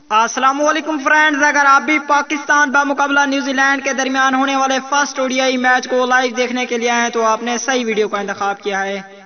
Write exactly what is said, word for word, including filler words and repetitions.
अस्सलामुअलैकुम फ्रेंड्स, अगर आप भी पाकिस्तान बमुकाबला न्यूजीलैंड के दरमियान होने वाले फर्स्ट ओडीआई मैच को लाइव देखने के लिए आए हैं तो आपने सही वीडियो का इंतखाब किया है।